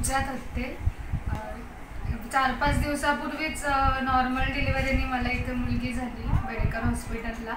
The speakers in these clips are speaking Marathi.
पूजा थत्ते. 4-5 दिवसापूर्वीच नॉर्मल डिलिव्हरीने मला इथे मुलगी झाली बेडेकर हॉस्पिटलला.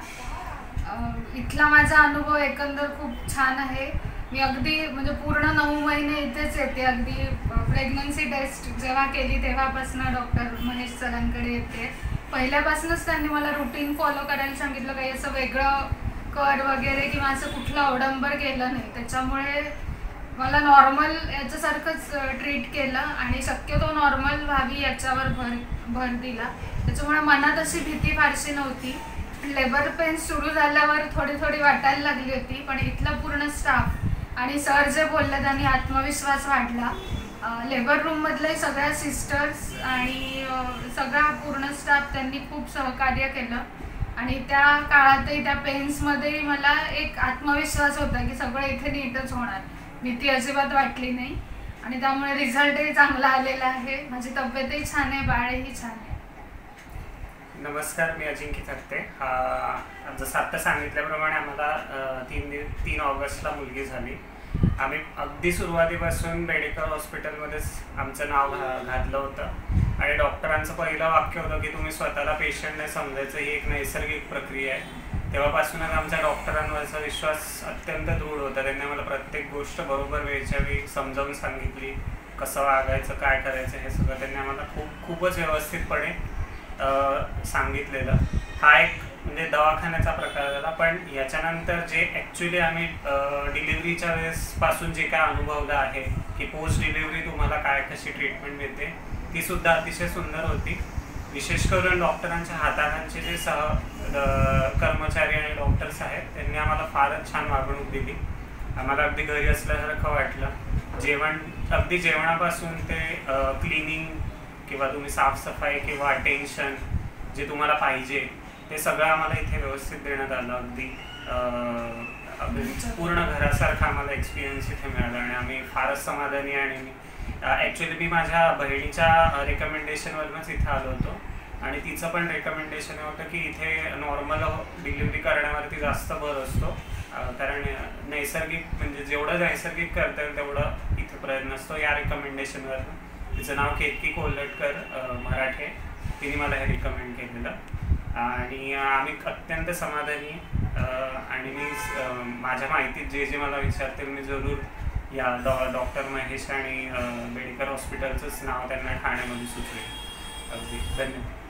इथला माझा अनुभव एकंदर खूप छान आहे. मी अगदी म्हणजे पूर्ण 9 महिने इथेच येते. अगदी प्रेग्नन्सी टेस्ट जेव्हा केली तेव्हापासून डॉक्टर महेश सरांकडे येते. पहिल्यापासूनच त्यांनी मला रुटीन फॉलो करायला सांगितलं. काही असं वेगळं कर वगैरे किंवा असं कुठलं अवडंबर केलं नाही. त्याच्यामुळे मला नॉर्मल याच्यासारखंच ट्रीट केलं आणि शक्यतो नॉर्मल व्हावी याच्यावर भर दिला. त्याच्यामुळे मनात अशी भीती फारशी नव्हती. लेबर पेन सुरू झाल्यावर थोडी वाटायला लागली होती, पण इथला पूर्ण स्टाफ आणि सर जे बोलले त्यांनी आत्मविश्वास वाढला. लेबर रूममधले सगळ्या सिस्टर्स आणि सगळा पूर्ण स्टाफ त्यांनी खूप सहकार्य केलं आणि त्या काळातही त्या पेन्समध्येही मला एक आत्मविश्वास होता की सगळं इथे नीटच होणार. भीती अजिबात वाटली नाही आणि त्यामुळे रिझल्टही चांगला आलेला आहे. माझी तब्येतही छान आहे, बाळही छान आहे. नमस्कार, मी अजिंक्य थत्ते. जसं आत्ता सांगितल्याप्रमाणे आम्हाला 3 ऑगस्टला मुलगी झाली. आम्ही अगदी सुरुवातीपासून बेडेकर हॉस्पिटलमध्येच आमचं नाव घातलं होतं आणि डॉक्टरांचं पहिलं वाक्य होतं की तुम्ही स्वतःला पेशंटने समजायचं ही एक नैसर्गिक प्रक्रिया आहे. तेव्हापासूनच आमच्या डॉक्टरांवरचा विश्वास अत्यंत दृढ होता. त्यांनी मला प्रत्येक गोष्ट बरोबर वेळच्या वेळी समजावून सांगितली. कसं वागायचं, काय करायचं हे सगळं त्यांनी आम्हाला खूपच व्यवस्थितपणे सांगितलेलं. हा एक म्हणजे दवाखान्याचा प्रकार झाला. पण याच्यानंतर जे ॲक्च्युली आम्ही डिलिव्हरीच्या वेळेसपासून जे काय अनुभवलं आहे की पोस्ट डिलिव्हरी तुम्हाला कशी ट्रीटमेंट मिळते ती सुद्धा अतिशय सुंदर होती. विशेष करून डॉक्टरांच्या हाताखालचे जे कर्मचारी आणि डॉक्टर्स आहेत त्यांनी आम्हाला फारच छान वागणूक दिली. आम्हाला अगदी घरी असल्यासारखं वाटलं. अगदी जेवणापासून ते क्लिनिंग किंवा तुम्ही साफसफाई किंवा अटेन्शन जे तुम्हाला पाहिजे ते सगळं आम्हाला इथे व्यवस्थित देण्यात आलं. अगदी पूर्ण घरासारखं आम्हाला एक्सपिरियन्स इथे मिळाला आणि आम्ही फारच समाधानी. आणि ॲक्च्युली मी माझ्या बहिणीच्या रेकमेंडेशनवरूनच इथे आलो होतो आणि तिचं पण रेकमेंडेशन होतं की इथे नॉर्मल डिलिव्हरी करण्यावरती जास्त भर असतो. कारण नैसर्गिक म्हणजे जेवढं नैसर्गिक करता येईल तेवढं इथे प्रयत्न असतो. या रेकमेंडेशनवर तिचं नाव केतकी कोल्हटकर मराठे, तिने मला हे रिकमेंड केलेलं आणि आम्ही अत्यंत समाधानी. आणि मी माझ्या माहितीत जे मला विचारतील मी जरूर या डॉक्टर महेश आणि बेडेकर हॉस्पिटलचंच नाव त्यांना ठाण्यामध्ये सुचवेल. अगदी धन्यवाद.